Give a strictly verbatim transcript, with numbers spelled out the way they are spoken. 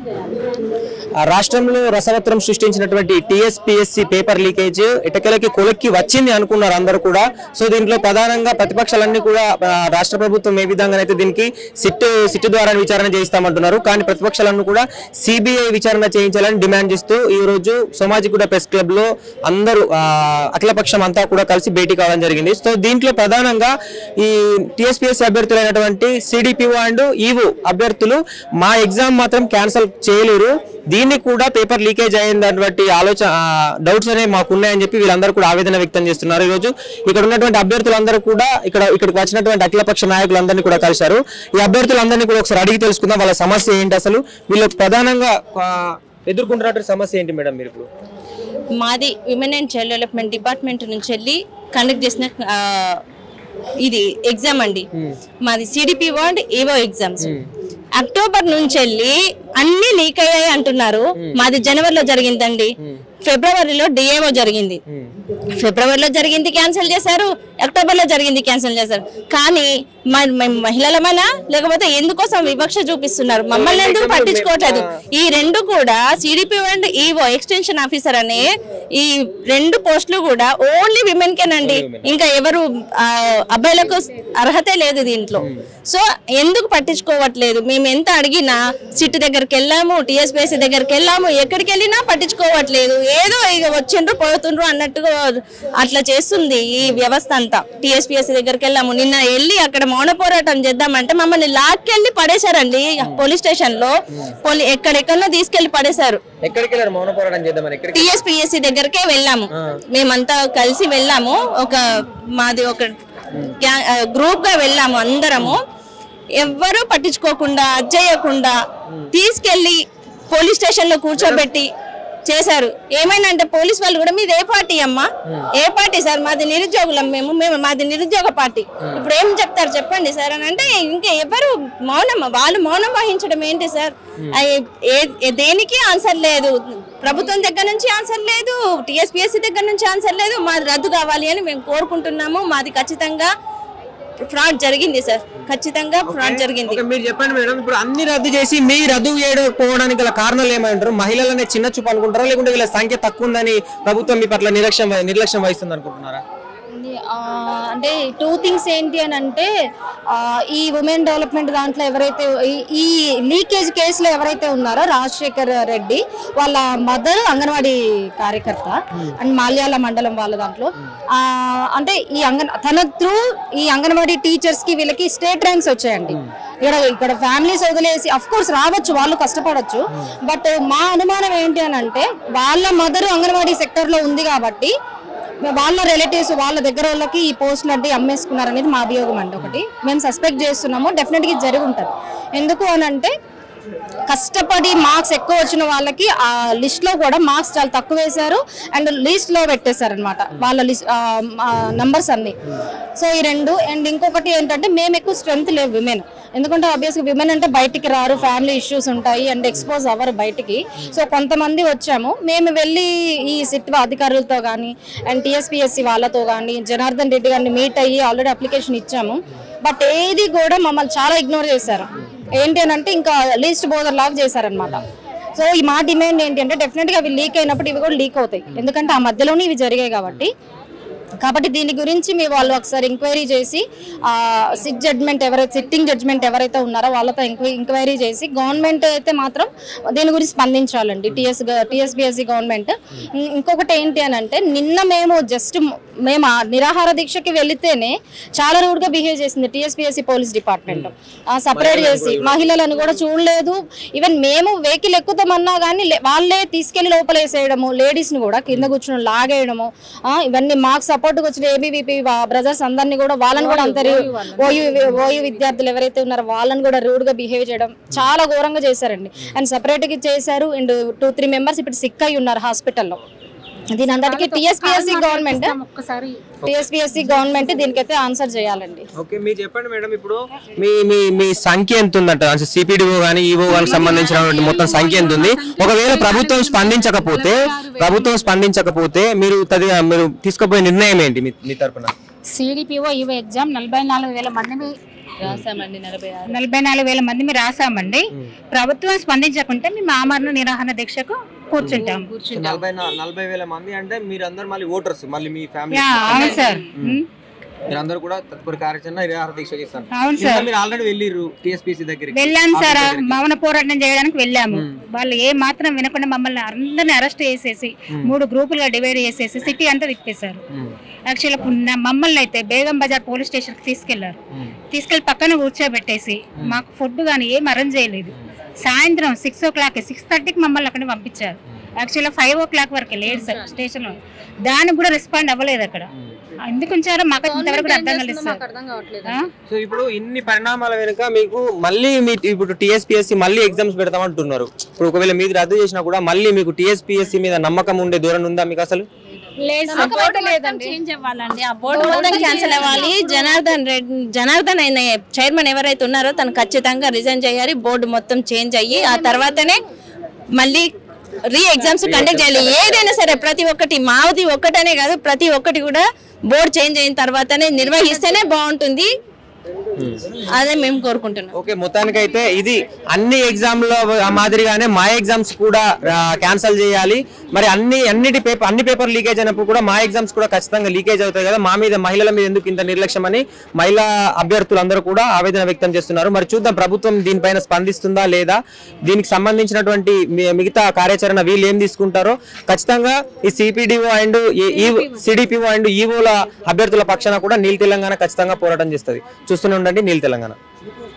రాష్ట్రంలో రసవత్రం సృష్టించినటువంటి టీఎస్పీఎస్సీ పేపర్ లీకేజ్ ఇటకలకి కొలక్కి వచ్చింది అనుకున్నారు అందరూ కూడా. సో దీంట్లో ప్రధానంగా ప్రతిపక్షాలన్నీ కూడా రాష్ట్ర ప్రభుత్వం ఏ విధంగా అయితే దీనికి సిట్ సిట్ ద్వారా విచారణ చేయిస్తామంటున్నారు. కానీ ప్రతిపక్షాలన్నీ కూడా సిబిఐ విచారణ చేయించాలని డిమాండ్ చేస్తూ ఈ రోజు సోమాజిగూడ ప్రెస్ క్లబ్ లో అందరూ అఖిలపక్షం అంతా కూడా కలిసి భేటీ కావడం జరిగింది. సో దీంట్లో ప్రధానంగా ఈ టీఎస్పీఎస్సీ అభ్యర్థులైనటువంటి సిడిపిఓ అండ్ ఈవో అభ్యర్థులు మా ఎగ్జామ్ మాత్రం క్యాన్సిల్ చేయలేరు, దీన్ని కూడా పేపర్ లీకేజ్ అయినటువంటి ఆలోచన డౌట్స్ అనేవి మాకు ఉన్నాయని చెప్పి వీళ్ళందరూ కూడా ఆవేదన వ్యక్తం చేస్తున్నారు. ఈ రోజు ఇక్కడ ఉన్నటువంటి అభ్యర్థులందరూ కూడా ఇక్కడ ఇక్కడికి వచ్చినటువంటి అఖిలపక్ష నాయకులందరినీ కూడా కలిశారు. ఈ అభ్యర్థులందరినీ కూడా ఒకసారి అడిగి తెలుసుకుందాం వాళ్ళ సమస్య ఏంటి, అసలు వీళ్ళు ప్రధానంగా ఎదుర్కొంటున్నటువంటి సమస్య ఏంటి మేడం. మీరు ఇప్పుడు మాది women and child development department నుంచి వెళ్ళి కండక్ట్ చేసిన ఇది ఎగ్జామ్ అండి. మాది సిడిపి వార్డ్ ఏవో ఎగ్జామ్స్ అక్టోబర్ నుంచి వెళ్ళి అన్ని లీక్ అయ్యాయి అంటున్నారు. మాది జనవరిలో జరిగిందండి, ఫిబ్రవరిలో డిఏఓ జరిగింది, ఫిబ్రవరిలో జరిగింది క్యాన్సిల్ చేశారు, అక్టోబర్ లో జరిగింది క్యాన్సిల్ చేశారు. కానీ మహిళలమైనా లేకపోతే ఎందుకోసం వివక్ష చూపిస్తున్నారు, మమ్మల్ని ఎందుకు పట్టించుకోవట్లేదు. ఈ రెండు కూడా CDP and EO extension officer అనే ఈ రెండు పోస్టులు కూడా ఓన్లీ విమెన్ కేనండి, ఇంకా ఎవరు అబ్బాయిలకు అర్హతే లేదు దీంట్లో. సో ఎందుకు పట్టించుకోవట్లేదు, మేము ఎంత అడిగినా సిట్ దగ్గరికి వెళ్ళాము, టీఎస్పీఎస్సీ దగ్గరికి వెళ్ళాము, ఎక్కడికి వెళ్ళినా పట్టించుకోవట్లేదు. ఏదో ఇక వచ్చిండ్రు పోతుండ్రు అన్నట్టుగా అట్లా చేస్తుంది ఈ వ్యవస్థ అంతా. టీఎస్పీఎస్సీ దగ్గరికి వెళ్ళాము, నిన్న వెళ్ళి అక్కడ మౌన పోరాటం చేద్దామంటే మమ్మల్ని లాక్కెళ్ళి పడేశారండి పోలీస్ స్టేషన్ లో. ఎక్కడెక్కడో తీసుకెళ్లి పడేశారు. టీఎస్పీఎస్సీ దగ్గరకే వెళ్ళాము, మేమంతా కలిసి వెళ్ళాము, ఒక మాది ఒక గ్రూప్ గా వెళ్ళాము అందరము. ఎవ్వరూ పట్టించుకోకుండా అజ్జేయకుండా తీసుకెళ్లి పోలీస్ స్టేషన్ లో కూర్చోబెట్టి చేశారు. ఏమైనా అంటే పోలీస్ వాళ్ళు కూడా మీది ఏ పార్టీ అమ్మా, ఏ పార్టీ సార్, మాది నిరుద్యోగులం, మేము మేము మాది నిరుద్యోగ పార్టీ, ఇప్పుడు ఏం చెప్తారు చెప్పండి సార్ అని అంటే ఇంకా ఎవరు మౌనం, వాళ్ళు మౌనం వహించడం ఏంటి సార్. దేనికి ఆన్సర్ లేదు, ప్రభుత్వం దగ్గర నుంచి ఆన్సర్ లేదు, టీఎస్పీఎస్సీ దగ్గర నుంచి ఆన్సర్ లేదు. మాది రద్దు కావాలి అని మేము కోరుకుంటున్నాము. మాది ఖచ్చితంగా ఫ్రాడ్ జరిగింది సార్, ఖచ్చితంగా ఫ్రాడ్ జరిగింది. మీరు చెప్పండి మేడం, ఇప్పుడు అన్ని రద్దు చేసి మీ రద్దు చేయకపోవడానికి గల కారణాలు ఏమంటారు? మహిళలనే చిన్న చూపు అనుకుంటారా, లేకుంటే వీళ్ళ సంఖ్య తక్కువ ఉందని ప్రభుత్వం మీ పట్ల నిర్లక్ష్యం నిర్లక్ష్యం వహిస్తుంది అనుకుంటున్నారా? అంటే టూ థింగ్స్ ఏంటి అని అంటే, ఈ ఉమెన్ డెవలప్మెంట్ దాంట్లో ఎవరైతే ఈ లీకేజ్ కేసులో ఎవరైతే ఉన్నారో రాజశేఖర్ రెడ్డి వాళ్ళ మదర్ అంగన్వాడీ కార్యకర్త అండ్ మాల్యాల మండలం వాళ్ళ దాంట్లో అంటే ఈ అంగన్ తన త్రూ ఈ అంగన్వాడీ టీచర్స్ కి వీళ్ళకి స్టేట్ ర్యాంక్స్ వచ్చాయండి. ఇక్కడ ఇక్కడ ఫ్యామిలీస్ వదిలేసి అఫ్ కోర్స్ రావచ్చు, వాళ్ళు కష్టపడచ్చు, బట్ మా అనుమానం ఏంటి అని అంటే వాళ్ళ మదర్ అంగన్వాడీ సెక్టర్ లో ఉంది కాబట్టి వాళ్ళ రిలేటివ్స్ వాళ్ళ దగ్గర వాళ్ళకి ఈ పోస్టులు అంటే అమ్మేసుకున్నారు అనేది మా అభియోగం అండి. ఒకటి మేము సస్పెక్ట్ చేస్తున్నాము, డెఫినెట్గా జరిగి ఉంటుంది. ఎందుకు అని అంటే కష్టపడి మార్క్స్ ఎక్కువ వచ్చిన వాళ్ళకి ఆ లిస్ట్ లో కూడా మార్క్స్ చాలా తక్కువ వేశారు అండ్ లిస్ట్ లో పెట్టేశారు అనమాట వాళ్ళ లిస్ట్ నంబర్స్ అన్ని. సో ఈ రెండు అండ్ ఇంకొకటి ఏంటంటే మేము ఎక్కువ స్ట్రెంత్ లేవు విమెన్, ఎందుకంటే ఆబ్వియస్గా విమెన్ అంటే బయటికి రారు, ఫ్యామిలీ ఇష్యూస్ ఉంటాయి అండ్ ఎక్స్పోజ్ అవ్వరు బయటికి. సో కొంతమంది వచ్చాము, మేము వెళ్ళి ఈ సిట్ అధికారులతో కానీ అండ్ టీఎస్పీఎస్సీ వాళ్ళతో కానీ జనార్దన్ రెడ్డి గారిని మీట్ అయ్యి ఆల్రెడీ అప్లికేషన్ ఇచ్చాము. బట్ ఏది కూడా మమ్మల్ని చాలా ఇగ్నోర్ చేశారు. ఏంటి అని అంటే ఇంకా లీస్ట్ బోర్డర్ లాగా చేశారనమాట. సో ఈ మా డిమాండ్ ఏంటి అంటే డెఫినెట్గా అవి లీక్ అయినప్పుడు ఇవి కూడా లీక్ అవుతాయి, ఎందుకంటే ఆ మధ్యలోనే ఇవి జరిగాయి కాబట్టి. కాబట్టి దీని గురించి మీ వాళ్ళు ఒకసారి ఎంక్వైరీ చేసి సిట్ జడ్జ్మెంట్ ఎవరైతే సిట్టింగ్ జడ్జ్మెంట్ ఎవరైతే ఉన్నారో వాళ్ళతో ఎంక్వైరీ చేసి గవర్నమెంట్ అయితే మాత్రం దీని గురించి స్పందించాలండి, టీఎస్ టీఎస్పీఎస్సీ గవర్నమెంట్. ఇంకొకటి ఏంటి అని అంటే నిన్న మేము జస్ట్ మేము నిరాహార దీక్షకి వెళితేనే చాలా రూడ్గా బిహేవ్ చేసింది టీఎస్పీఎస్సీ పోలీస్ డిపార్ట్మెంట్. సపరేట్ చేసి మహిళలను కూడా చూడలేదు. ఈవెన్ మేము వెహికల్ ఎక్కుతామన్నా కానీ వాళ్ళే తీసుకెళ్లి లోపలేసేయడము, లేడీస్ని కూడా కింద కూర్చుని లాగేయడము, ఇవన్నీ మార్క్స్ సపోర్ట్ వచ్చిన ఏబీవీపీ బ్రదర్స్ అందరినీ కూడా వాళ్ళని కూడా అందరు ఓయూ ఓయూ విద్యార్థులు ఎవరైతే ఉన్నారో వాళ్ళని కూడా రూడ్ గా బిహేవ్ చేయడం చాలా ఘోరంగా చేశారండి. అండ్ సపరేట్ గా చేశారు అండ్ టూ త్రీ మెంబర్స్ ఇప్పుడు సిక్ అయి ఉన్నారు హాస్పిటల్లో. దీని అందరికీ టీఎస్పీఎస్సీ గవర్నమెంట్ టీఎస్పీఎస్సీ గవర్నమెంట్ దీనికైతే ఆన్సర్ చేయాలండి. ఓకే మీరు చెప్పండి మేడం, ఇప్పుడు మీ మీ మీ సంఖ్య ఎంత ఉందంట, సిపిడిఓ కానీ ఈవో వాళ్ళకి సంబంధించిన మొత్తం సంఖ్య ఎంత ఉంది? ఒకవేళ ప్రభుత్వం స్పందించకపోతే ప్రభుత్వం స్పందించకపోతే మీరు మీరు తీసుకుపోయే నిర్ణయం ఏంటి మీ తరఫున? సిడిపిఓ ఈవో ఎగ్జామ్ నలభై నాలుగు వేల మందిని రాసామండి నలభై ఆరు నలభై నాలుగు వేల మంది మీరు రాసామండి. ప్రభుత్వం స్పందించకుంటే మేము ఆమరణ నిరాహరణ దీక్షకు కూర్చుంటాం. నలభై నలభై వేల మంది అంటే మీరు అందరు మళ్ళీ ఓటర్స్, మళ్ళీ మీ ఫ్యామిలీ. అవును సార్, మీరందరూ కూడా తదుపరి కార్యాచరణ నిరాహార దీక్ష చేస్తారు. అవును సార్, మీరు ఆల్రెడీ వెళ్ళిర్రు టీఎస్పీసీ దగ్గరికి. వెళ్ళాం సార్, మౌన పోరాటం చేయడానికి వెళ్ళాము. వాళ్ళు ఏ మాత్రం వినకుండా మమ్మల్ని అందరిని అరెస్ట్ చేసేసి మూడు గ్రూపులుగా డివైడ్ చేసేసి సిటీ అంతా తిప్పేశారు. యాక్చువల్గా మమ్మల్ని అయితే బేగం బజార్ పోలీస్ స్టేషన్ కి తీసుకెళ్లారు. తీసుకెళ్లి పక్కన కూర్చోబెట్టేసి మాకు ఫుడ్ కానీ ఏం అరేంజ్ చేయలేదు. సాయంత్రం సిక్స్ ఓ క్లాక్ సిక్స్ థర్టీకి మమ్మల్ని అక్కడ పంపించారు. యాక్చువల్గా ఫైవ్ ఓ క్లాక్ వరకు లేదు సార్ స్టేషన్ లో, దానికి కూడా రెస్పాండ్ అవ్వలేదు. అక్కడ ఎందుకు ఉంచారో మాకు ఇంతవరకు అర్థం కాలేదు సార్. సో ఇప్పుడు ఇన్ని పరిణామాల వెనుక మీకు మళ్ళీ మీ ఇప్పుడు టీఎస్పీఎస్సీ మళ్ళీ ఎగ్జామ్స్ పెడతామంటున్నారు. ఇప్పుడు ఒకవేళ మీది రద్దు చేసినా కూడా మళ్ళీ మీకు టీఎస్పీఎస్సీ మీద నమ్మకం ఉండే ధోరణి ఉందా మీకు అసలు? చేంజ్ అవ్వాలండి, ఆ బోర్డు మొత్తం క్యాన్సిల్ అవ్వాలి. జనార్దన్ రెడ్డి జనార్దన్ అయిన చైర్మన్ ఎవరైతే ఉన్నారో తను ఖచ్చితంగా రిజైన్ చేయాలి. బోర్డు మొత్తం చేంజ్ అయ్యి ఆ తర్వాతనే మళ్ళీ రీ ఎగ్జామ్స్ కండక్ట్ చేయాలి. ఏదైనా సరే ప్రతి ఒక్కటి మాది ఒక్కటనే కాదు, ప్రతి ఒక్కటి కూడా బోర్డు చేంజ్ అయిన తర్వాతనే నిర్వహిస్తేనే బాగుంటుంది. అదే మేము కోరుకుంటున్నాం. ఓకే, మొత్తానికి అయితే ఇది అన్ని ఎగ్జామ్ లో మాదిరిగానే మా ఎగ్జామ్స్ కూడా క్యాన్సిల్ చేయాలి. మరి అన్ని అన్నిటి పేపర్ అన్ని పేపర్ లీకేజ్ అయినప్పుడు కూడా మా ఎగ్జామ్స్ కూడా ఖచ్చితంగా లీకేజ్ అవుతాయి కదా, మా మీద మహిళల మీద ఎందుకు ఇంత నిర్లక్ష్యం అని మహిళా అభ్యర్థులందరూ కూడా ఆవేదన వ్యక్తం చేస్తున్నారు. మరి చూద్దాం ప్రభుత్వం దీనిపైన స్పందిస్తుందా లేదా, దీనికి సంబంధించినటువంటి మిగతా కార్యాచరణ వీళ్ళు ఏం తీసుకుంటారో. ఖచ్చితంగా ఈ సిపిడిఓ అండ్ సిడిపిఓ అండ్ ఈఓల అభ్యర్థుల పక్షాన కూడా నీల్ తెలంగాణ ఖచ్చితంగా పోరాటం చేస్తుంది. చూస్తూనే ఉండండి నీల్ తెలంగాణ.